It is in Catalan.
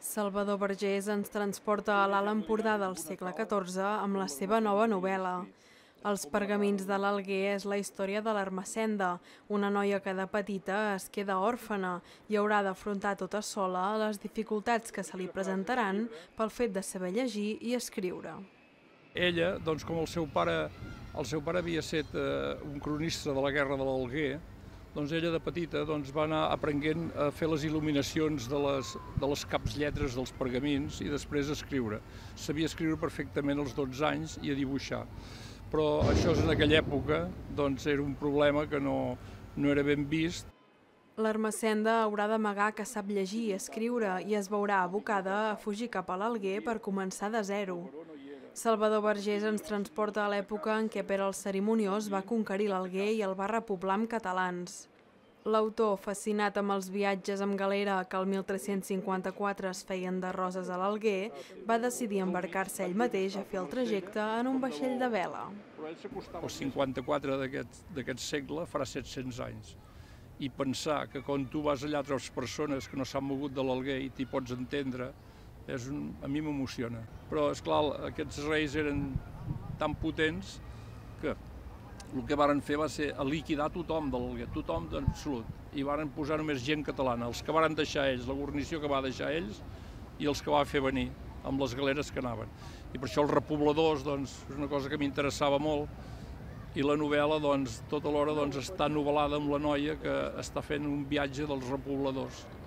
Salvador Vergés ens transporta a l'Alt Empordà del segle XIV amb la seva nova novel·la. Els pergamins de l'Alguer és la història de l'Ermessenda, una noia que de petita es queda òrfena i haurà d'afrontar tota sola les dificultats que se li presentaran pel fet de saber llegir i escriure. Ella, doncs, com el seu pare havia estat un cronista de la guerra de l'Alguer, doncs ella de petita va anar aprenent a fer les il·luminacions de les capslletres dels pergamins i després a escriure. Sabia escriure perfectament als 12 anys i a dibuixar. Però això en aquella època era un problema que no era ben vist. L'Ermessenda haurà d'amagar que sap llegir i escriure i es veurà abocada a fugir cap a l'Alguer per començar de zero. Salvador Vergés ens transporta a l'època en què Pere el Cerimoniós va conquerir l'Alguer i el va repoblar amb catalans. L'autor, fascinat amb els viatges amb galera que el 1354 es feien de Roses a l'Alguer, va decidir embarcar-se ell mateix a fer el trajecte en un vaixell de vela. El 54 d'aquest segle farà 700 anys. I pensar que quan tu vas allà altres persones que no s'han mogut de l'Alguer i t'hi pots entendre, a mi m'emociona. Però, esclar, aquests reis eren tan potents que el que varen fer va ser liquidar tothom de l'Alguer, tothom d'absolut, i varen posar només gent catalana, els que varen deixar ells, la guarnició que va deixar ells i els que va fer venir amb les galeres que anaven. I per això els repobladors és una cosa que m'interessava molt i la novel·la tota l'hora està novel·lada amb la noia que està fent un viatge dels repobladors.